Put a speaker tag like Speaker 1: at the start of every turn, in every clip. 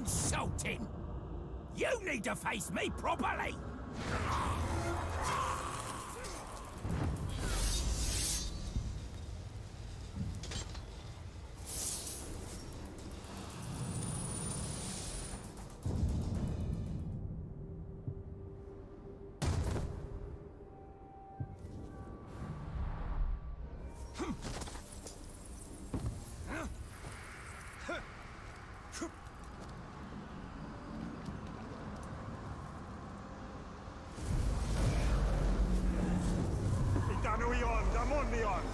Speaker 1: insulting! You need to face me properly!
Speaker 2: Danuion, Damonion!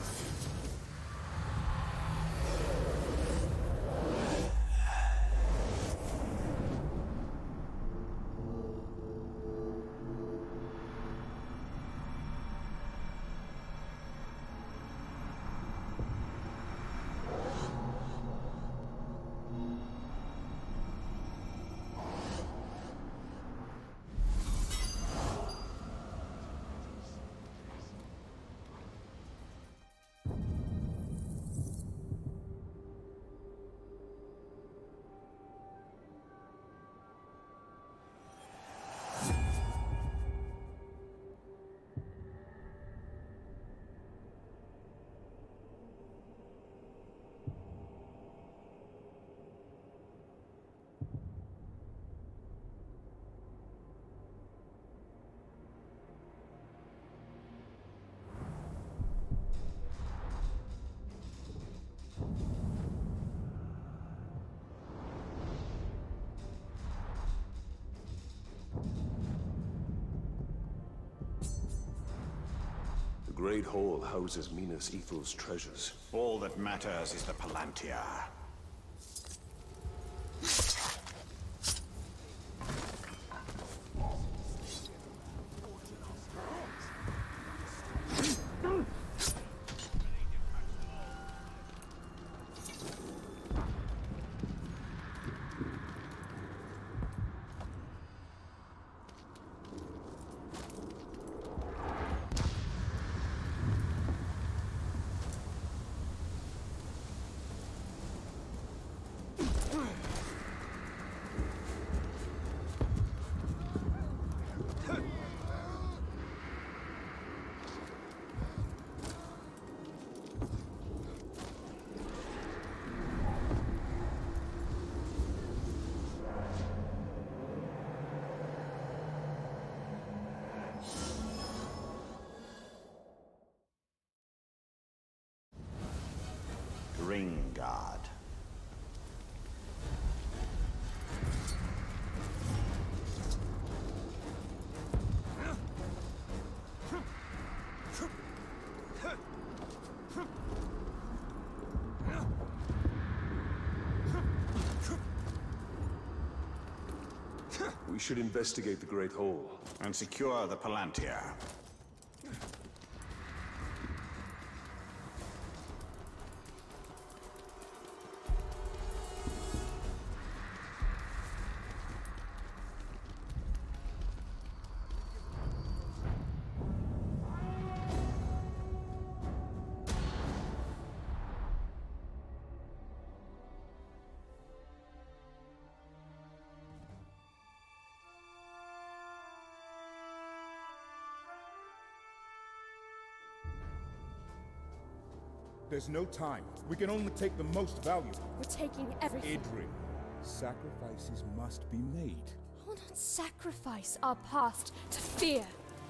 Speaker 3: The Great Hall houses Minas Ethel's treasures.
Speaker 4: All that matters is the Palantir. Gringard.
Speaker 3: We should investigate the Great Hall.
Speaker 4: And secure the Palantir.
Speaker 5: There's no time. We can only take the most valuable.
Speaker 6: We're taking everything.
Speaker 5: Idri, sacrifices must be made.
Speaker 6: We'll not sacrifice our past to fear.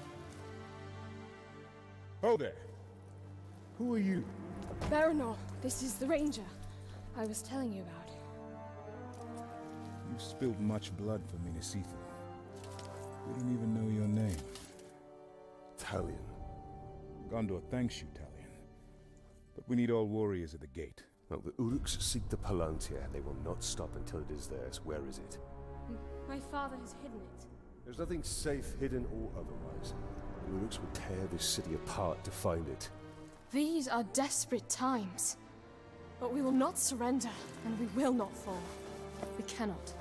Speaker 5: Oh there. Who are you?
Speaker 6: Baranor, this is the Ranger I was telling you about.
Speaker 5: You've spilled much blood for Minas Ithil. We don't even know your name.
Speaker 3: Talion.
Speaker 5: Gondor thanks you, Talion. But we need all warriors at the gate.
Speaker 3: Well, the Uruks seek the Palantir, and they will not stop until it is theirs. Where is it?
Speaker 6: My father has hidden it.
Speaker 3: There's nothing safe, hidden or otherwise. The Uruks will tear this city apart to find it.
Speaker 6: These are desperate times. But we will not surrender, and we will not fall. We cannot.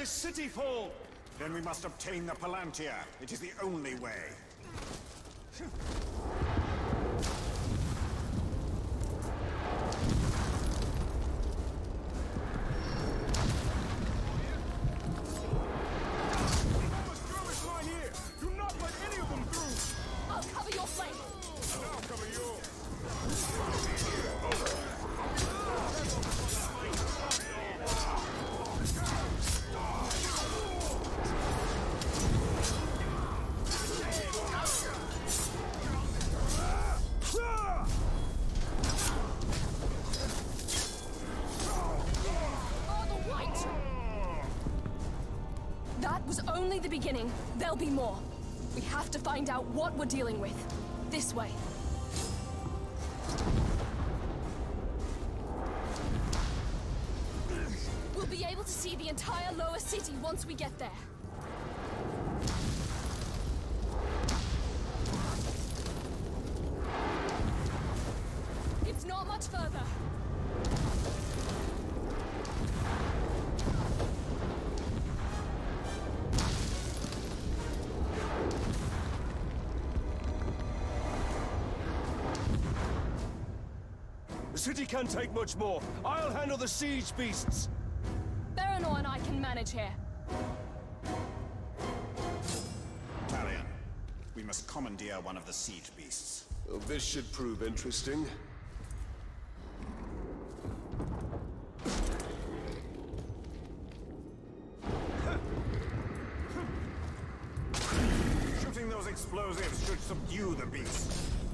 Speaker 3: this city fall!
Speaker 4: Then we must obtain the Palantir. It is the only way.
Speaker 6: I'll cover your flame! That was only the beginning. There'll be more. We have to find out what we're dealing with. This way. We'll be able to see the entire lower city once we get there. It's not much further.
Speaker 3: The city can't take much more. I'll handle the siege beasts.
Speaker 6: Baranor and I can manage here.
Speaker 4: Talion, we must commandeer one of the siege beasts.
Speaker 3: Well, this should prove interesting.
Speaker 4: Shooting those explosives should subdue the beast.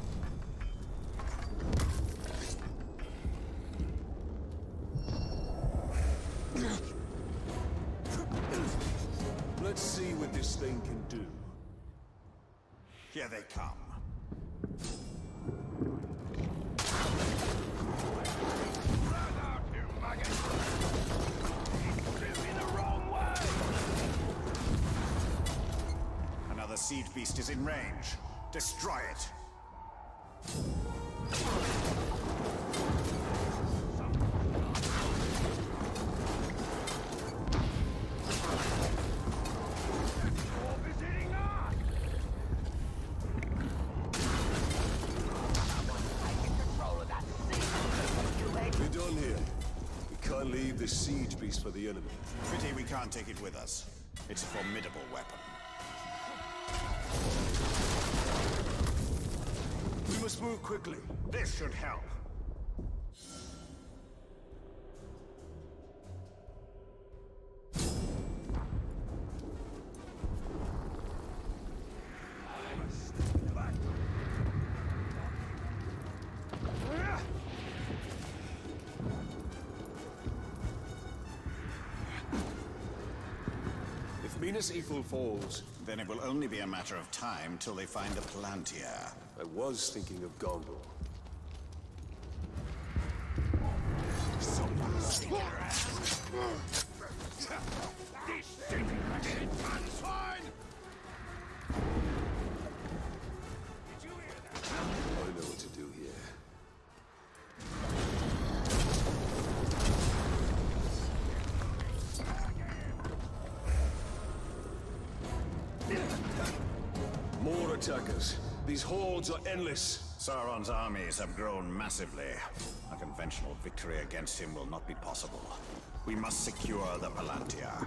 Speaker 3: Let's see what this thing can do.
Speaker 4: Here they come. Another siege beast is in range. Destroy it.
Speaker 3: We're done here. We can't leave the siege beast for the enemy.
Speaker 4: Pity we can't take it with us. It's a formidable weapon.
Speaker 3: We must move quickly.
Speaker 4: This should help.
Speaker 3: If Minas Ithil falls,
Speaker 4: Then it will only be a matter of time till they find the Palantir.
Speaker 3: I was thinking of Gondor. I know what to do here. More attackers. These hordes are endless.
Speaker 4: Sauron's armies have grown massively. A conventional victory against him will not be possible. We must secure the Palantir.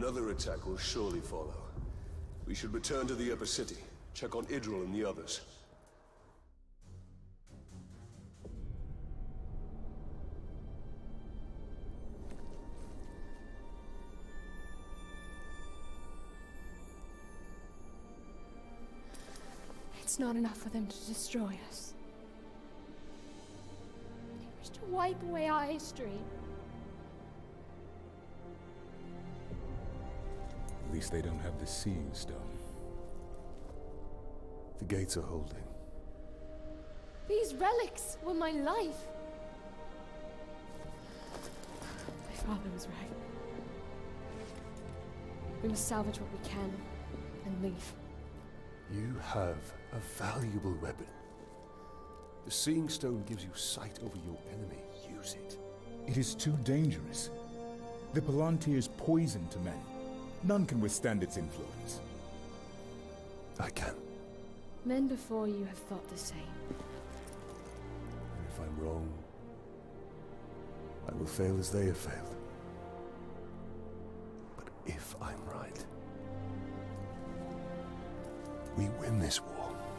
Speaker 3: Another attack will surely follow. We should return to the upper city, check on Idril and the others.
Speaker 6: It's not enough for them to destroy us. They wish to wipe away our history.
Speaker 5: At least they don't have the Seeing Stone.
Speaker 3: The gates are holding.
Speaker 6: These relics were my life. My father was right. We must salvage what we can and leave.
Speaker 3: You have a valuable weapon. The Seeing Stone gives you sight over your enemy. Use it.
Speaker 5: It is too dangerous. The Palantir's poison to men. None can withstand its influence.
Speaker 3: I can.
Speaker 6: Men before you have thought the same.
Speaker 3: And if I'm wrong, I will fail as they have failed. But if I'm right, we win this war.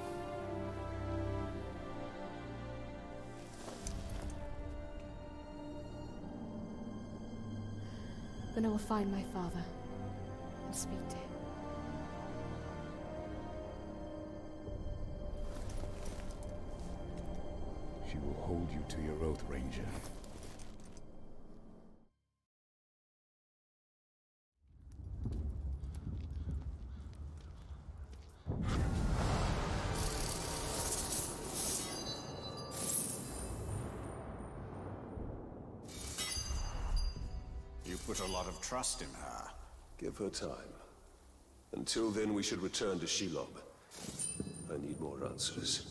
Speaker 6: Then I will find my father and speak to him.
Speaker 5: She will hold you to your oath, Ranger.
Speaker 4: You put a lot of trust in her.
Speaker 3: Give her time. Until then, we should return to Shelob. I need more answers.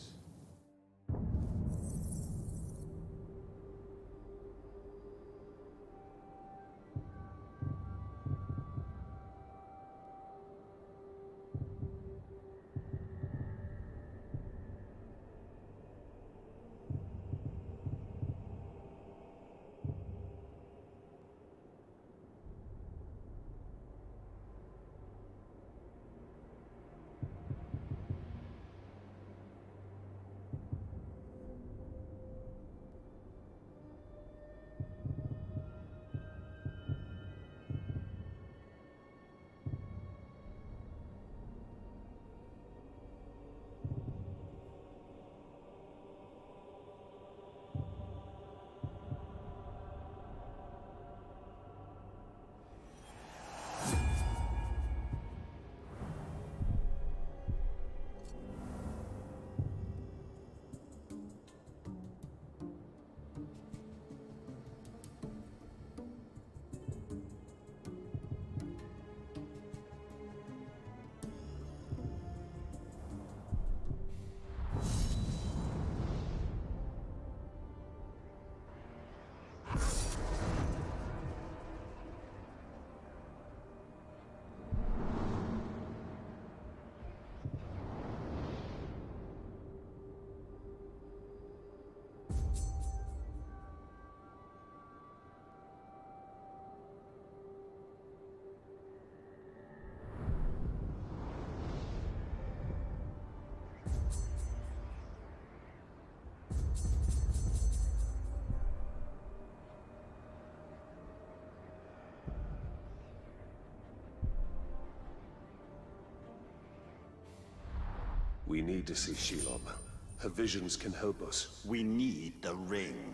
Speaker 3: We need to see Shelob. Her visions can help us.
Speaker 4: We need the ring.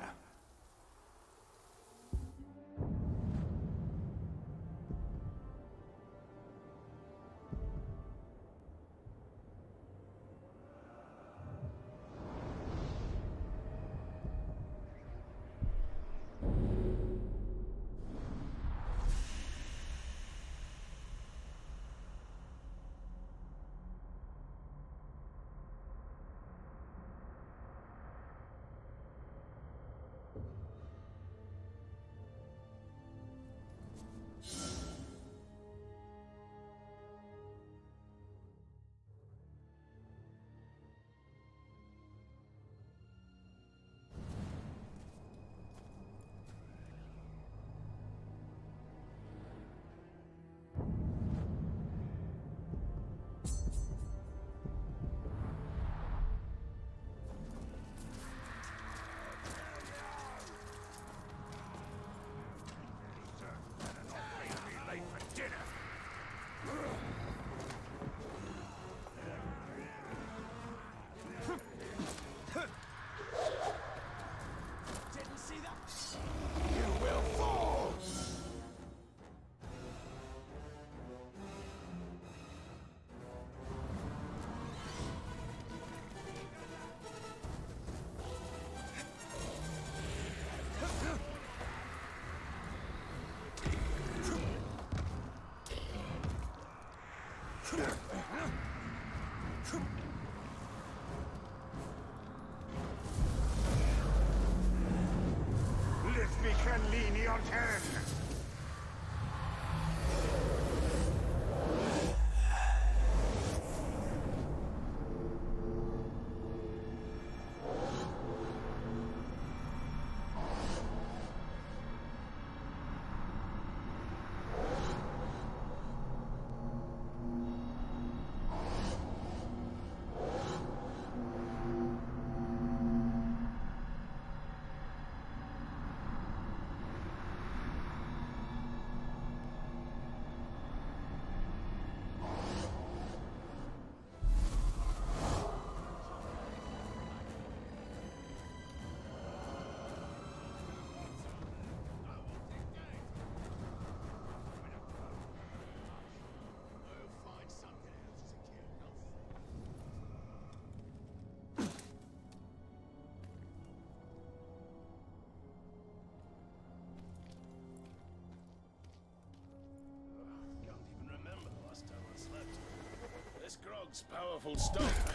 Speaker 2: Lesbi kan linjeantenn!
Speaker 7: This grog's powerful stuff.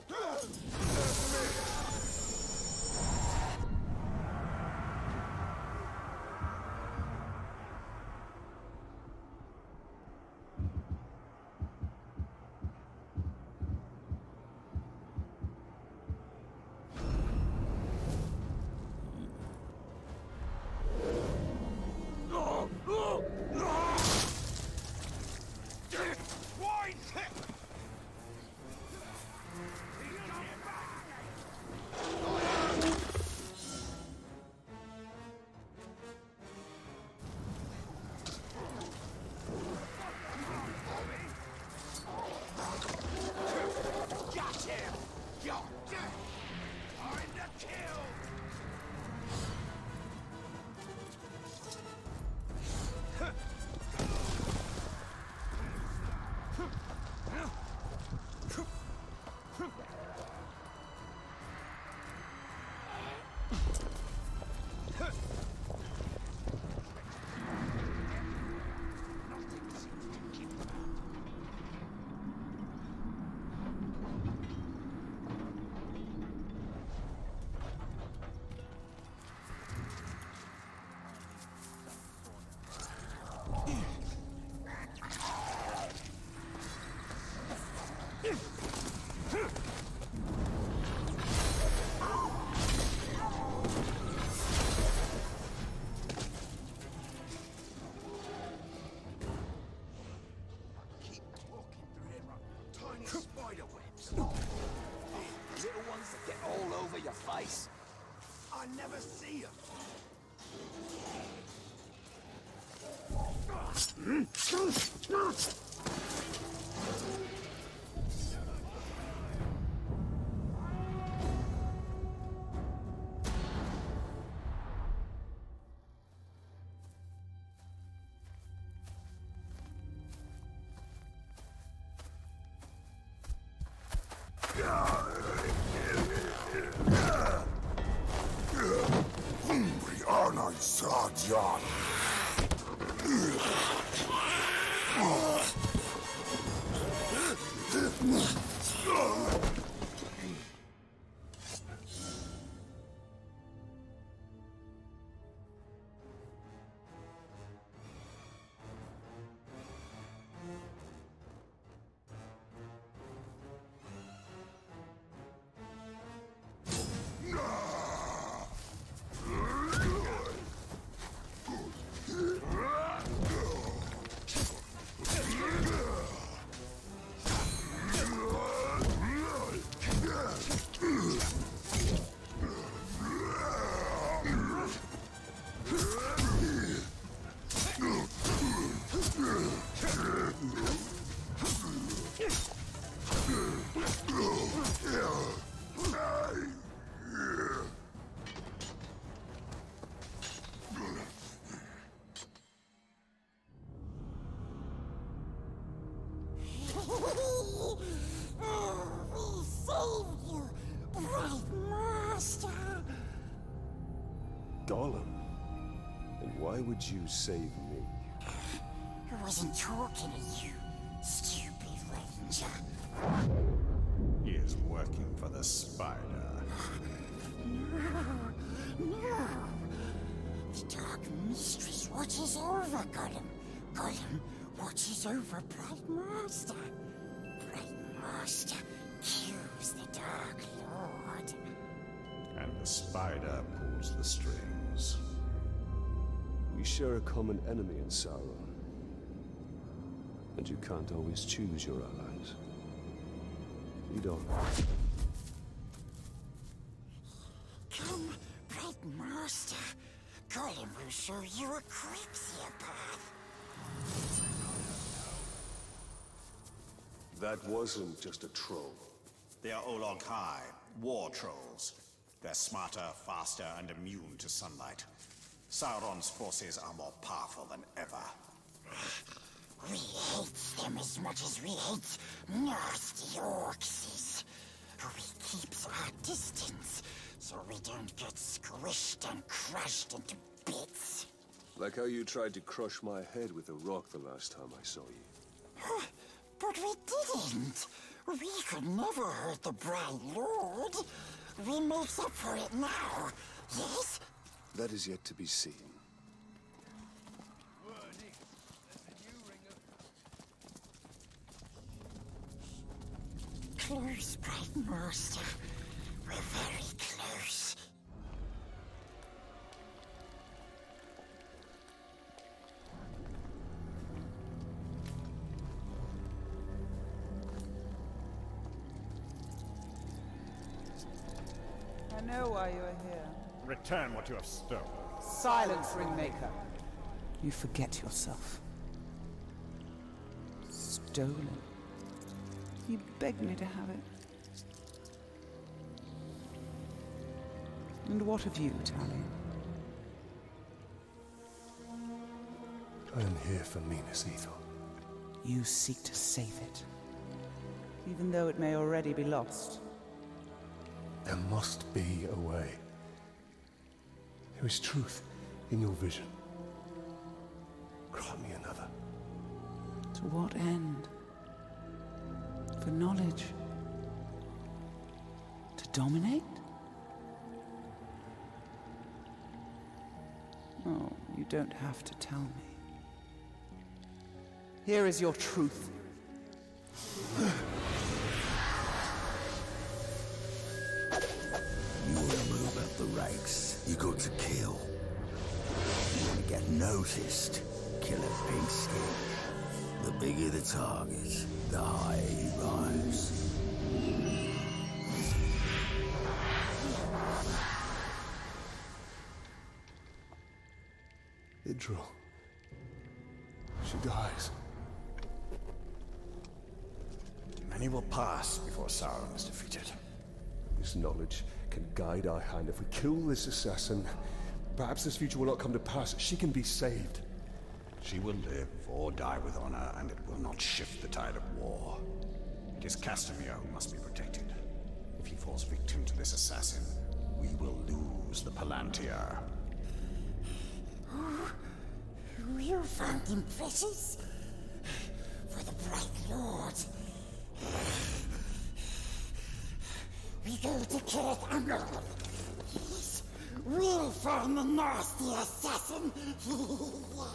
Speaker 1: I never see him.
Speaker 8: Sarjan.
Speaker 3: Gollum? And why would you save me?
Speaker 8: I wasn't talking to you, stupid rat. danger.
Speaker 4: He is working for the Spider.
Speaker 8: No. The Dark Mistress watches over Gollum. Gollum watches over Bright Master. Bright Master kills the Dark Lord.
Speaker 4: And the Spider pulls the strings.
Speaker 3: We share a common enemy in Sauron. And you can't always choose your allies. Lead on.
Speaker 8: Come, Bright Master. Gollum will show you a quicksilver path.
Speaker 3: That wasn't just a troll.
Speaker 4: They are Olog Kai, war trolls. They're smarter, faster, and immune to sunlight. Sauron's forces are more powerful than ever.
Speaker 8: We hate them as much as we hate nasty orcs. We keeps our distance, so we don't get squished and crushed into bits.
Speaker 3: Like how you tried to crush my head with a rock the last time I saw you.
Speaker 8: But we didn't. We could never hurt the Bright Lord. We make up for it now, yes?
Speaker 3: That is yet to be seen.
Speaker 8: Close, Bright Master. We're very close.
Speaker 9: I know why you are here.
Speaker 2: Return what you have stolen.
Speaker 9: Silence, Ringmaker. You forget yourself. Stolen. You begged me to have it. And what of you, Talion?
Speaker 3: I am here for Minas Ithil.
Speaker 9: You seek to save it. Even though it may already be lost.
Speaker 3: There must be a way. There is truth in your vision. Grant me another.
Speaker 9: To what end? For knowledge? To dominate? Oh, you don't have to tell me. Here is your truth.
Speaker 8: You want to move up the ranks, you got to kill. You want to get noticed, kill a pink skin. The bigger the target, the higher you rise.
Speaker 3: Idril. She dies.
Speaker 4: Many will pass before Sauron is defeated.
Speaker 3: This knowledge can guide our hand. If we kill this assassin, perhaps this future will not come to pass. She can be saved.
Speaker 4: She will live or die with honor, and it will not shift the tide of war. It is Castamir who must be protected. If he falls victim to this assassin, we will lose the Palantir.
Speaker 8: You found him precious? For the Bright Lord. We go to Kirith Ungol. Yes, we'll find the nasty assassin. Yes.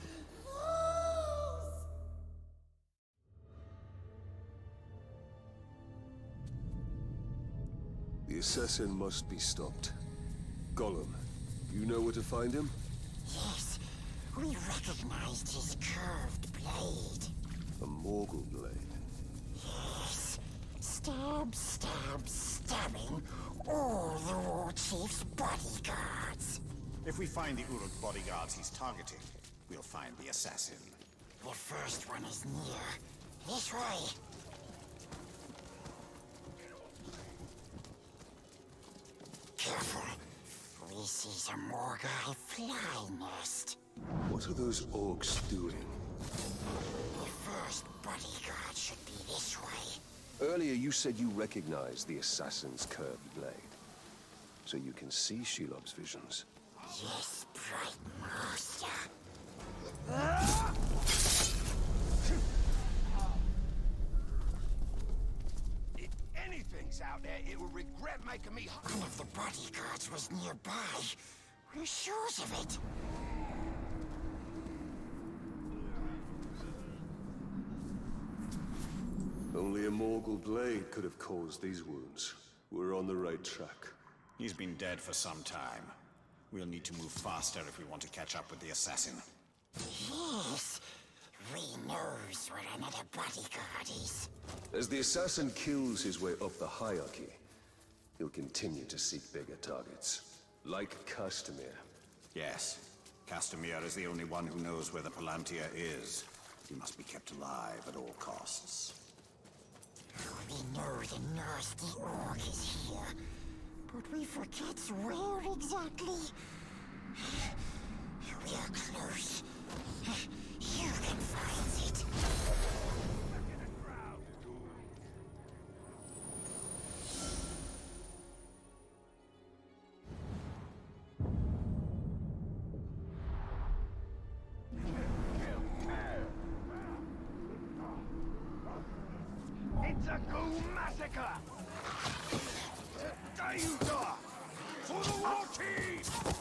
Speaker 3: The assassin must be stopped. Gollum, you know where to find him?
Speaker 8: Yes, we recognized his curved blade.
Speaker 3: A Morgul blade.
Speaker 8: Yes, stab, stab, stabbing all the War Chief's bodyguards.
Speaker 4: If we find the Uruk bodyguards he's targeting, we'll find the assassin.
Speaker 8: The first one is near. This way. Careful. We see a Morgai fly nest.
Speaker 3: What are those orcs doing?
Speaker 8: The first bodyguard should be this way.
Speaker 3: Earlier you said you recognized the assassin's curved blade. So you can see Shelob's visions.
Speaker 8: Yes, Bright Master.
Speaker 1: gets out there, it will regret making me...
Speaker 8: One of the bodyguards was nearby. We're sure of it.
Speaker 3: Only a Morgul blade could have caused these wounds. We're on the right track.
Speaker 4: He's been dead for some time. We'll need to move faster if we want to catch up with the assassin.
Speaker 8: Yes. We knows where another bodyguard is.
Speaker 3: As the assassin kills his way up the hierarchy, he'll continue to seek bigger targets. Like Castamir.
Speaker 4: Yes. Castamir is the only one who knows where the Palantir is. He must be kept alive at all costs.
Speaker 8: We know the nasty orc is here, but we forget where exactly. We are close. You can find it.
Speaker 1: It's a ghoul massacre! Danger! For the war team!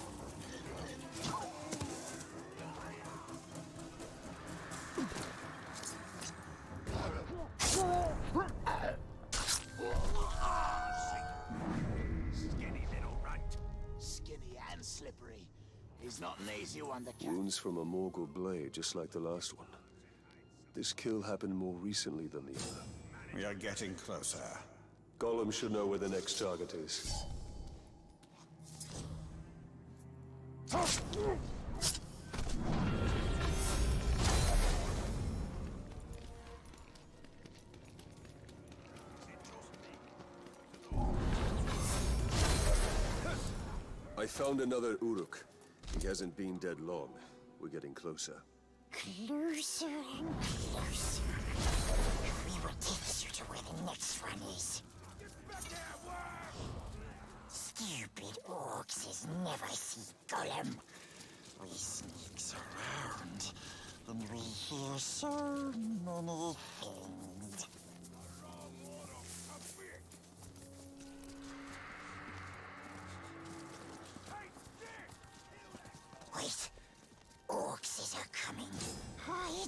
Speaker 1: Skinny little runt. Skinny and slippery. He's not an easy one to catch.
Speaker 3: Wounds from a Morgul blade, just like the last one. This kill happened more recently than the other.
Speaker 4: We are getting closer.
Speaker 3: Gollum should know where the next target is. I found another Uruk. He hasn't been dead long. We're getting closer.
Speaker 8: Closer and closer. We will get you to where the next one is. Stupid orcs never see Gollum. We sneaks around, and we hear so many things. Wait, orcs are coming. Hide.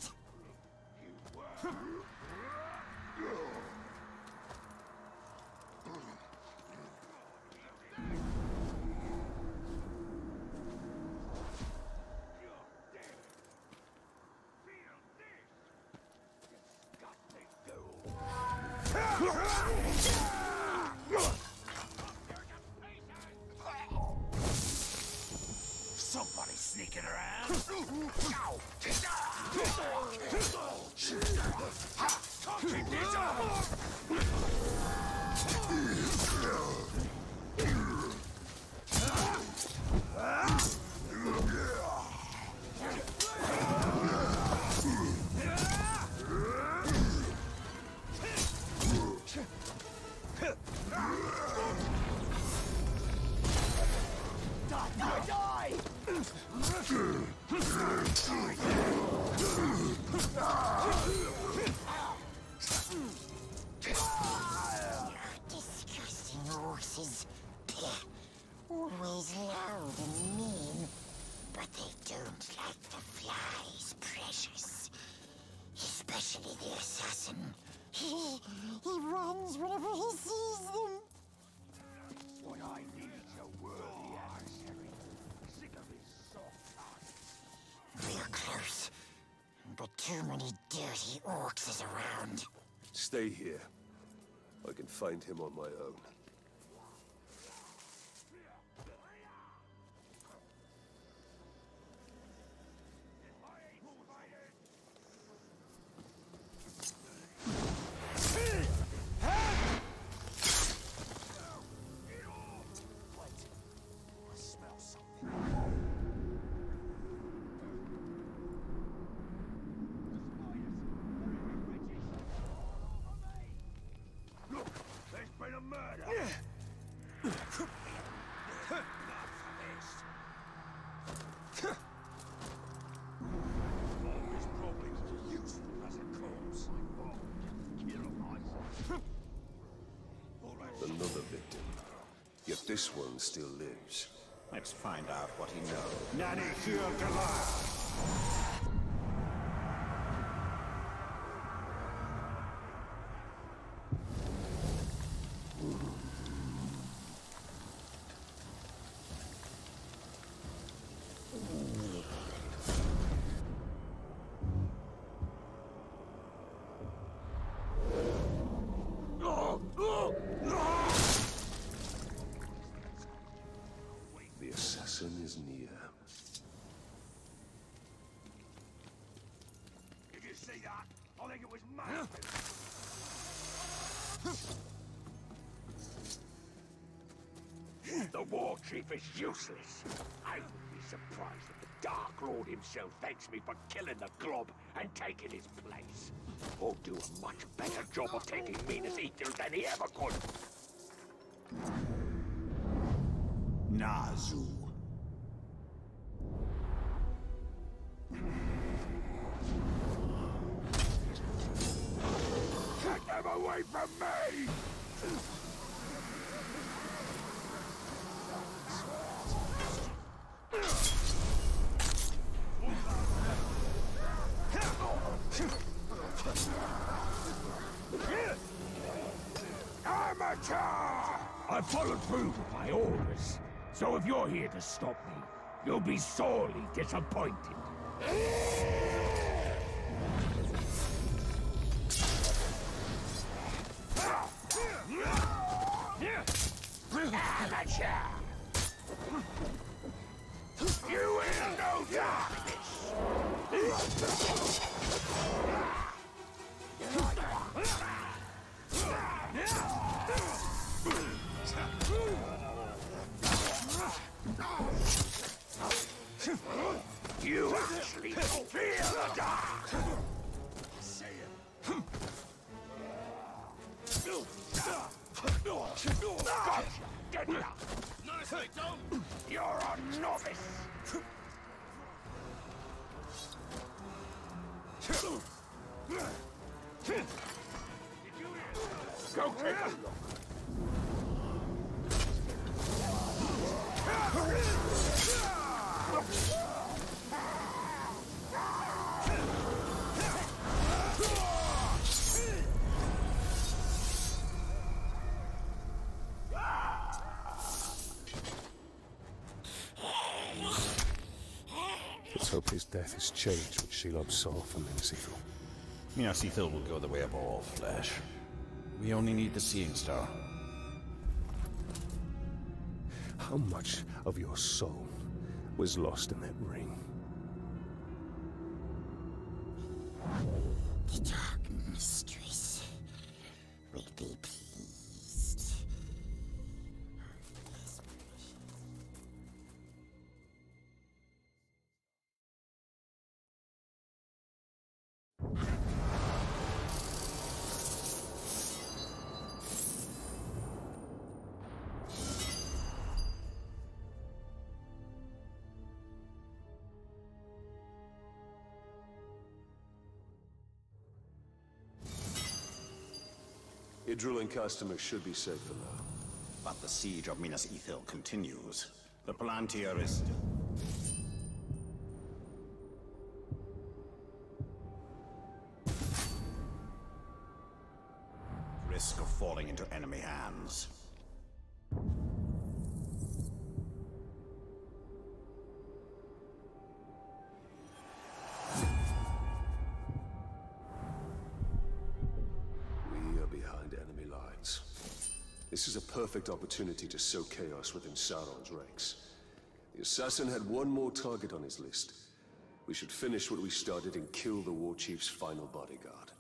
Speaker 1: Somebody sneaking around. Disgusting horses. Always loud and mean. But they don't like the flies, precious. Especially the assassin. He runs whenever he sees them. What I need is a worthy adversary. Sick of his soft heart. We're close. But too many dirty orcs is around.
Speaker 3: Stay here. I can find him on my own.
Speaker 1: Look, there's been a murder.
Speaker 3: this one still lives.
Speaker 4: Let's find out what he knows.
Speaker 7: Nanny Shield Goliath!
Speaker 3: The assassin is near.
Speaker 7: Did you see that? I think it was massive. The war chief is useless. I would be surprised if the Dark Lord himself thanks me for killing the Glob and taking his place. Or do a much better job of taking Minas Ithil than he ever could. Nazu. Get them away from me! Amateur! I followed through with my orders, so if you're here to stop me, you'll be sorely disappointed. Amateur! You will know darkness! You actually feel the dark! See it. Gotcha, didn't ya? Nice, I don't! You're a novice! Go take a look!
Speaker 3: Let's hope his death has changed what Shelob saw from Minas Ithil.
Speaker 4: Minas Ithil will go the way of all flesh. We only need the Seeing Star.
Speaker 3: How much of your soul was lost in that ring?
Speaker 8: The Dark Mistress will be pleased.
Speaker 3: Idril and Castamir should be safe for now.
Speaker 4: But the siege of Minas Ithil continues. The Palantir is still... risk of falling into enemy hands.
Speaker 3: We are behind enemy lines. This is a perfect opportunity to sow chaos within Sauron's ranks. The assassin had one more target on his list. We should finish what we started and kill the war chief's final bodyguard.